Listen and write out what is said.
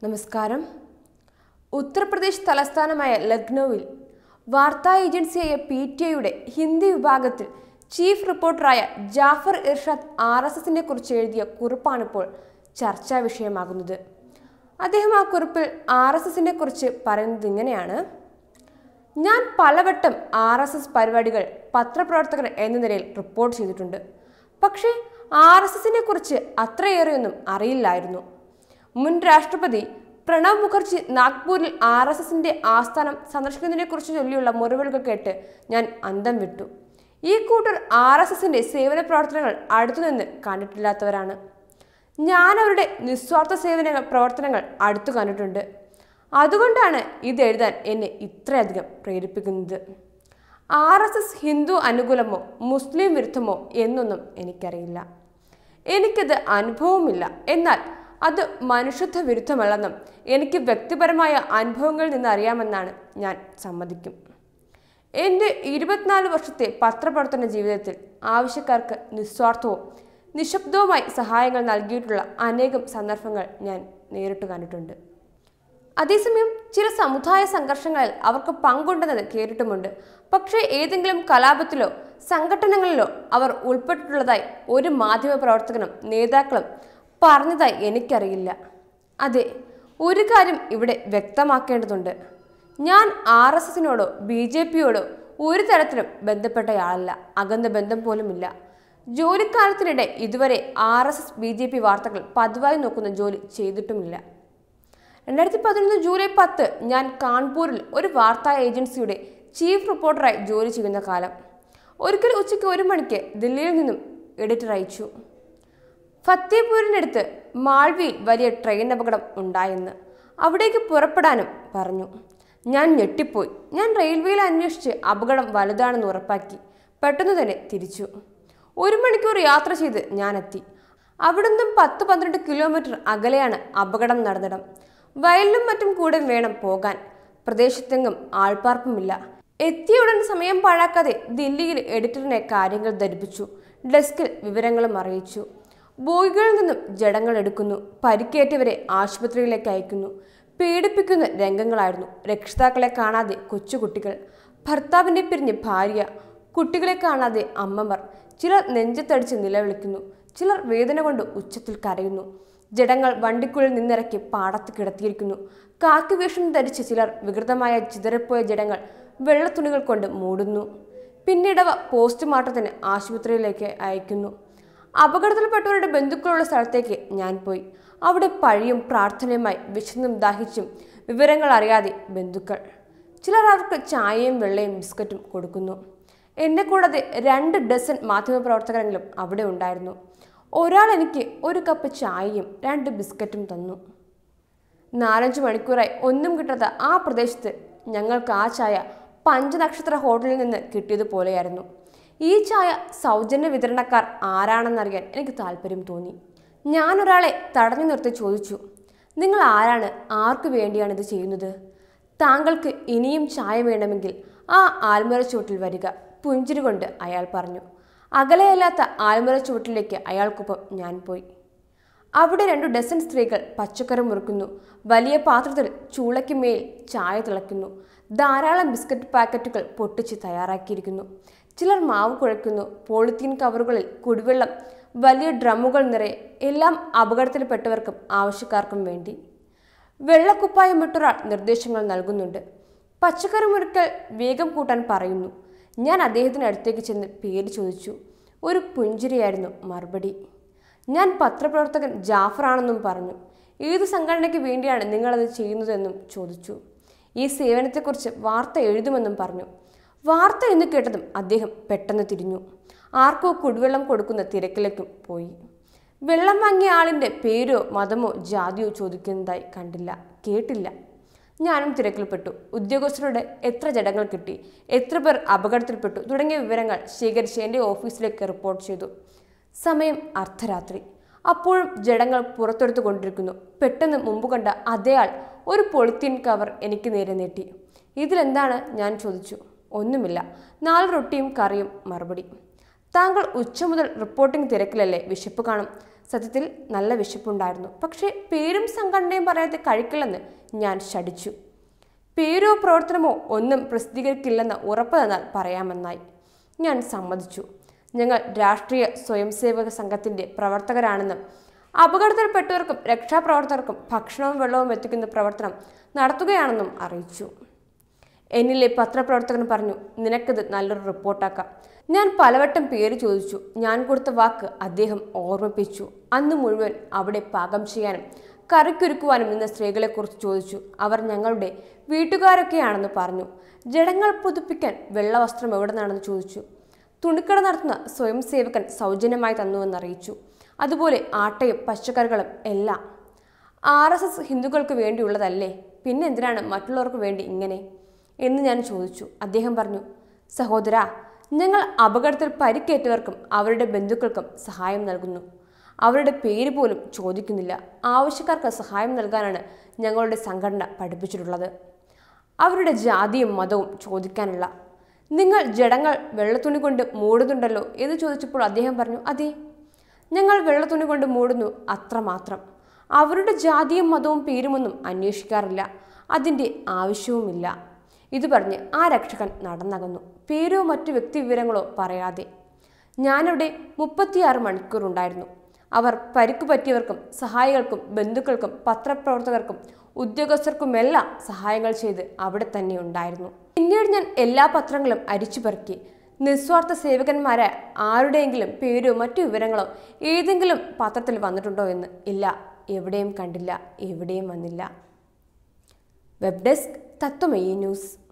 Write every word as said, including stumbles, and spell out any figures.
നമസ്കാരം. ഉത്തർപ്രദേശ് തലസ്ഥാനമായ ലക്നൌവിൽ വാർത്താ ഏജൻസിയായ പി ടി ഐയുടെ ഹിന്ദി വിഭാഗത്തിൽ ചീഫ് റിപ്പോർട്ടറായ ജാഫർ ഇർഷാദ് ആർ എസ് എസിനെ കുറിച്ച് എഴുതിയ കുറിപ്പാണിപ്പോൾ ചർച്ചാ വിഷയമാകുന്നത്. അദ്ദേഹം ആ കുറിപ്പിൽ ആർ എസ് എസിനെ കുറിച്ച് പറയുന്നത് ഇങ്ങനെയാണ്: ഞാൻ പലവട്ടം ആർ എസ് എസ് പരിപാടികൾ പത്രപ്രവർത്തകർ എന്ന നിലയിൽ റിപ്പോർട്ട് ചെയ്തിട്ടുണ്ട്. പക്ഷേ ആർ എസ് എസിനെ കുറിച്ച് അത്രയേറെയൊന്നും അറിയില്ലായിരുന്നു. മുൻ രാഷ്ട്രപതി പ്രണബ് മുഖർജി നാഗ്പൂരിൽ ആർ എസ് എസിന്റെ ആസ്ഥാനം സന്ദർശിക്കുന്നതിനെ കുറിച്ച് ചൊല്ലിയുള്ള മുറിവുകൾ കേട്ട് ഞാൻ അന്തം വിട്ടു. ഈ കൂട്ടർ ആർ എസ് എസിന്റെ സേവന പ്രവർത്തനങ്ങൾ അടുത്തുനിന്ന് കണ്ടിട്ടില്ലാത്തവരാണ്. ഞാൻ അവരുടെ നിസ്വാർത്ഥ സേവന പ്രവർത്തനങ്ങൾ അടുത്തു കണ്ടിട്ടുണ്ട്. അതുകൊണ്ടാണ് ഇതെഴുതാൻ എന്നെ ഇത്രയധികം പ്രേരിപ്പിക്കുന്നത്. ആർ എസ് എസ് ഹിന്ദു അനുകൂലമോ മുസ്ലിം വിരുദ്ധമോ എന്നൊന്നും എനിക്കറിയില്ല. എനിക്കത് അനുഭവമില്ല. എന്നാൽ അത് മനുഷ്യത്വ വിരുദ്ധമല്ലെന്നും എനിക്ക് വ്യക്തിപരമായ അനുഭവങ്ങളിൽ നിന്ന് അറിയാമെന്നാണ് ഞാൻ സമ്മതിക്കും. എൻ്റെ ഇരുപത്തിനാല് വർഷത്തെ പത്രപ്രവർത്തന ജീവിതത്തിൽ ആവശ്യക്കാർക്ക് നിസ്വാർത്ഥവും നിശബ്ദവുമായി സഹായങ്ങൾ നൽകിയിട്ടുള്ള അനേകം സന്ദർഭങ്ങൾ ഞാൻ നേരിട്ട് കണ്ടിട്ടുണ്ട്. അതേസമയം ചില സമുദായ സംഘർഷങ്ങളിൽ അവർക്ക് പങ്കുണ്ടെന്നത് കേട്ടിട്ടുമുണ്ട്. പക്ഷേ ഏതെങ്കിലും കലാപത്തിലോ സംഘടനകളിലോ അവർ ഉൾപ്പെട്ടിട്ടുള്ളതായി ഒരു മാധ്യമ പ്രവർത്തകനും നേതാക്കളും പറഞ്ഞതായി എനിക്കറിയില്ല. അതെ, ഒരു കാര്യം ഇവിടെ വ്യക്തമാക്കേണ്ടതുണ്ട്. ഞാൻ ആർ എസ് എസിനോടോ ബി ജെ പിയോടോ ഒരു തരത്തിലും ബന്ധപ്പെട്ടയാളല്ല. അകന്ന ബന്ധം പോലുമില്ല. ജോലിക്കാലത്തിനിടെ ഇതുവരെ R S S B J P വാർത്തകൾ പതിവായി നോക്കുന്ന ജോലി ചെയ്തിട്ടുമില്ല. രണ്ടായിരത്തി പതിനൊന്ന് ജൂലൈ പത്ത് ഞാൻ കാൺപൂരിൽ ഒരു വാർത്താ ഏജൻസിയുടെ ചീഫ് റിപ്പോർട്ടറായി ജോലി ചെയ്യുന്ന കാലം. ഒരിക്കൽ ഉച്ചയ്ക്ക് ഒരു മണിക്ക് ദില്ലിയിൽ നിന്നും എഡിറ്റർ അയച്ചു. ഫത്തേപൂരിനടുത്ത് മാൾവിയിൽ വലിയ ട്രെയിൻ അപകടം ഉണ്ടായെന്ന്. അവിടേക്ക് പുറപ്പെടാനും പറഞ്ഞു. ഞാൻ ഞെട്ടിപ്പോയി. ഞാൻ റെയിൽവേയിൽ അന്വേഷിച്ച് അപകടം വലുതാണെന്ന് ഉറപ്പാക്കി പെട്ടെന്ന് തന്നെ തിരിച്ചു. ഒരു മണിക്കൂർ യാത്ര ചെയ്ത് ഞാൻ എത്തി. അവിടുന്ന് പത്ത് പന്ത്രണ്ട് കിലോമീറ്റർ അകലെയാണ് അപകടം നടന്നിടം. വയലിലും മറ്റും കൂടെ വേണം പോകാൻ. പ്രദേശത്തെങ്ങും ആൾപ്പാർപ്പുമില്ല. എത്തിയ ഉടൻ സമയം പാഴാക്കാതെ ദില്ലിയിൽ എഡിറ്ററിനെ കാര്യങ്ങൾ ധരിപ്പിച്ചു. ഡെസ്കിൽ വിവരങ്ങളും അറിയിച്ചു. ബോഗികളിൽ നിന്നും ജഡങ്ങൾ എടുക്കുന്നു. പരിക്കേറ്റവരെ ആശുപത്രിയിലേക്ക് അയക്കുന്നു. പീഡിപ്പിക്കുന്ന രംഗങ്ങളായിരുന്നു. രക്ഷിതാക്കളെ കാണാതെ കൊച്ചുകുട്ടികൾ, ഭർത്താവിനെ പിരിഞ്ഞ് ഭാര്യ, കുട്ടികളെ കാണാതെ അമ്മമാർ. ചിലർ നെഞ്ചത്തടിച്ച് നിലവിളിക്കുന്നു. ചിലർ വേദന കൊണ്ട് ഉച്ചത്തിൽ കരയുന്നു. ജഡങ്ങൾ വണ്ടിക്കുള്ളിൽ നിന്നിറക്കി പാടത്ത് കിടത്തിയിരിക്കുന്നു. കാക്കി വേഷം ധരിച്ച് ചിലർ വികൃതമായ ചിതറിപ്പോയ ജഡങ്ങൾ വെള്ളത്തുണികൾ കൊണ്ട് മൂടുന്നു. പിന്നീടവ പോസ്റ്റ്മോർട്ടത്തിന് ആശുപത്രിയിലേക്ക് അയക്കുന്നു. അപകടത്തിൽപ്പെട്ടവരുടെ ബന്ധുക്കളുള്ള സ്ഥലത്തേക്ക് ഞാൻ പോയി. അവിടെ പഴിയും പ്രാർത്ഥനയുമായി വിശന്നും ദാഹിച്ചും വിവരങ്ങൾ അറിയാതെ ബന്ധുക്കൾ. ചിലർ അവർക്ക് ചായയും വെള്ളയും ബിസ്ക്കറ്റും കൊടുക്കുന്നു. എന്നെ കൂടാതെ രണ്ട് ഡസൻ മാധ്യമപ്രവർത്തകരെങ്കിലും അവിടെ ഉണ്ടായിരുന്നു. ഒരാൾ എനിക്ക് ഒരു കപ്പ് ചായയും രണ്ട് ബിസ്ക്കറ്റും തന്നു. നാലഞ്ച് മണിക്കൂറായി ഒന്നും കിട്ടാത്ത ആ പ്രദേശത്ത് ഞങ്ങൾക്ക് ആ ചായ പഞ്ചനക്ഷത്ര ഹോട്ടലിൽ നിന്ന് കിട്ടിയതുപോലെയായിരുന്നു. ഈ ചായ സൗജന്യ വിതരണക്കാർ ആരാണെന്നറിയാൻ എനിക്ക് താല്പര്യം തോന്നി. ഞാനൊരാളെ തടഞ്ഞു നിർത്തി ചോദിച്ചു, നിങ്ങൾ ആരാണ്? ആർക്കു വേണ്ടിയാണ് ഇത് ചെയ്യുന്നത്? താങ്കൾക്ക് ഇനിയും ചായ വേണമെങ്കിൽ ആ ആൽമര ചുവട്ടിൽ വരിക, പുഞ്ചിരി കൊണ്ട് അയാൾ പറഞ്ഞു. അകലെയല്ലാത്ത ആൽമര ചുവട്ടിലേക്ക് അയാൾക്കൊപ്പം ഞാൻ പോയി. അവിടെ രണ്ടു ഡസൻ സ്ത്രീകൾ പച്ചക്കറി മുറുക്കുന്നു. വലിയ പാത്രത്തിൽ ചൂളയ്ക്ക് മേൽ ചായ തിളയ്ക്കുന്നു. ധാരാളം ബിസ്ക്കറ്റ് പാക്കറ്റുകൾ പൊട്ടിച്ച് തയ്യാറാക്കിയിരിക്കുന്നു. ചിലർ മാവ് കുഴയ്ക്കുന്നു. പോളിത്തീൻ കവറുകളിൽ കുടിവെള്ളം വലിയ ഡ്രമ്മുകൾ നിറയെ. എല്ലാം അപകടത്തിൽപ്പെട്ടവർക്കും ആവശ്യക്കാർക്കും വേണ്ടി. വെള്ളക്കുപ്പായം വിട്ടൊരാൾ നിർദ്ദേശങ്ങൾ നൽകുന്നുണ്ട്. പച്ചക്കറി മുറിക്കൽ വേഗം കൂട്ടാൻ പറയുന്നു. ഞാൻ അദ്ദേഹത്തിന് അടുത്തേക്ക് ചെന്ന് പേര് ചോദിച്ചു. ഒരു പുഞ്ചിരിയായിരുന്നു മറുപടി. ഞാൻ പത്രപ്രവർത്തകൻ ജാഫർ ആണെന്നും പറഞ്ഞു. ഏത് സംഘടനയ്ക്ക് വേണ്ടിയാണ് നിങ്ങളത് ചെയ്യുന്നതെന്നും ചോദിച്ചു. ഈ സേവനത്തെക്കുറിച്ച് വാർത്ത എഴുതുമെന്നും പറഞ്ഞു. വാർത്ത എന്ന് കേട്ടതും അദ്ദേഹം പെട്ടെന്ന് തിരിഞ്ഞു. ആർക്കോ കുടിവെള്ളം കൊടുക്കുന്ന തിരക്കിലേക്കും പോയി. വെള്ളം വാങ്ങിയ ആളിൻ്റെ പേരോ മതമോ ജാതിയോ ചോദിക്കുന്നതായി കണ്ടില്ല, കേട്ടില്ല. ഞാനും തിരക്കിൽപ്പെട്ടു. ഉദ്യോഗസ്ഥരുടെ എത്ര ജഡങ്ങൾ കിട്ടി, എത്ര പേർ അപകടത്തിൽപ്പെട്ടു തുടങ്ങിയ വിവരങ്ങൾ ശേഖരിച്ച് എൻ്റെ ഓഫീസിലേക്ക് റിപ്പോർട്ട് ചെയ്തു. സമയം അർദ്ധരാത്രി. അപ്പോഴും ജഡങ്ങൾ പുറത്തെടുത്തു കൊണ്ടിരിക്കുന്നു. പെട്ടെന്ന് മുമ്പ് കണ്ട അതേ ആൾ ഒരു പോളിത്തീൻ കവർ എനിക്ക് നേരെ നീട്ടി. ഇതിലെന്താണ്? ഞാൻ ചോദിച്ചു. ഒന്നുമില്ല, നാല് റൊട്ടിയും കറിയും മറുപടി. താങ്കൾ ഉച്ച മുതൽ റിപ്പോർട്ടിംഗ് തിരക്കിലല്ലേ? വിശപ്പ് കാണും. സത്യത്തിൽ നല്ല വിശപ്പുണ്ടായിരുന്നു. പക്ഷേ പേരും സംഘടനയും പറയാതെ കഴിക്കില്ലെന്ന് ഞാൻ ശഠിച്ചു. പേരോ പ്രവർത്തനമോ ഒന്നും പ്രസിദ്ധീകരിക്കില്ലെന്ന് ഉറപ്പ് തന്നാൽ പറയാമെന്നായി. ഞാൻ സമ്മതിച്ചു. ഞങ്ങൾ രാഷ്ട്രീയ സ്വയംസേവക സംഘത്തിൻ്റെ പ്രവർത്തകരാണെന്നും അപകടത്തിൽപ്പെട്ടവർക്കും രക്ഷാപ്രവർത്തകർക്കും ഭക്ഷണവും വെള്ളവും എത്തിക്കുന്ന പ്രവർത്തനം നടത്തുകയാണെന്നും അറിയിച്ചു. എന്നിലെ പത്രപ്രവർത്തകൻ പറഞ്ഞു, നിനക്കിത് നല്ലൊരു റിപ്പോർട്ടാക്കാം. ഞാൻ പലവട്ടം പേര് ചോദിച്ചു. ഞാൻ കൊടുത്ത വാക്ക് അദ്ദേഹം ഓർമ്മിപ്പിച്ചു. അന്ന് മുഴുവൻ അവിടെ പാകം ചെയ്യാനും കറിക്കൊരുക്കുവാനും നിന്ന സ്ത്രീകളെക്കുറിച്ച് ചോദിച്ചു. അവർ ഞങ്ങളുടെ വീട്ടുകാരൊക്കെയാണെന്ന് പറഞ്ഞു. ജഡങ്ങൾ പുതുപ്പിക്കാൻ വെള്ളവസ്ത്രം എവിടെ നിന്നാണെന്ന് ചോദിച്ചു. തുണിക്കട നടത്തുന്ന സ്വയം സേവകൻ സൗജന്യമായി തന്നുവെന്നറിയിച്ചു. അതുപോലെ ആട്ടയും പച്ചക്കറികളും എല്ലാം. ആർ എസ് എസ് ഹിന്ദുക്കൾക്ക് വേണ്ടിയുള്ളതല്ലേ, പിന്നെ എന്തിനാണ് മറ്റുള്ളവർക്ക് വേണ്ടി ഇങ്ങനെ എന്ന് ഞാൻ ചോദിച്ചു. അദ്ദേഹം പറഞ്ഞു, സഹോദരാ, ഞങ്ങൾ അപകടത്തിൽ പരിക്കേറ്റവർക്കും അവരുടെ ബന്ധുക്കൾക്കും സഹായം നൽകുന്നു. അവരുടെ പേര് പോലും ചോദിക്കുന്നില്ല. ആവശ്യക്കാർക്ക് സഹായം നൽകാനാണ് ഞങ്ങളുടെ സംഘടന പഠിപ്പിച്ചിട്ടുള്ളത്. അവരുടെ ജാതിയും മതവും ചോദിക്കാനുള്ള. നിങ്ങൾ ജഡങ്ങൾ വെള്ളത്തുണി കൊണ്ട് മൂടുന്നുണ്ടല്ലോ എന്ന് ചോദിച്ചപ്പോൾ അദ്ദേഹം പറഞ്ഞു, അതെ, ഞങ്ങൾ വെള്ളത്തുണി കൊണ്ട് മൂടുന്നു, അത്രമാത്രം. അവരുടെ ജാതിയും മതവും പേരുമൊന്നും അന്വേഷിക്കാറില്ല. അതിൻ്റെ ആവശ്യവുമില്ല. ഇത് പറഞ്ഞ് ആ രക്ഷകൻ നടന്നകന്നു, പേരോ മറ്റു വ്യക്തിവിവരങ്ങളോ പറയാതെ. ഞാനവിടെ മുപ്പത്തിയാറ് മണിക്കൂറുണ്ടായിരുന്നു. അവർ പരിക്കു പറ്റിയവർക്കും സഹായികൾക്കും ബന്ധുക്കൾക്കും പത്രപ്രവർത്തകർക്കും ഉദ്യോഗസ്ഥർക്കുമെല്ലാം സഹായങ്ങൾ ചെയ്ത് അവിടെ തന്നെ ഉണ്ടായിരുന്നു. പിന്നീട് ഞാൻ എല്ലാ പത്രങ്ങളും അരിച്ചു പെറുക്കി. നിസ്വാർത്ഥ സേവകന്മാരായ ആരുടെയെങ്കിലും പേരോ മറ്റു വിവരങ്ങളോ ഏതെങ്കിലും പത്രത്തിൽ വന്നിട്ടുണ്ടോ എന്ന്. ഇല്ല, എവിടെയും കണ്ടില്ല, എവിടെയും വന്നില്ല. Web desk Tatwamayi news.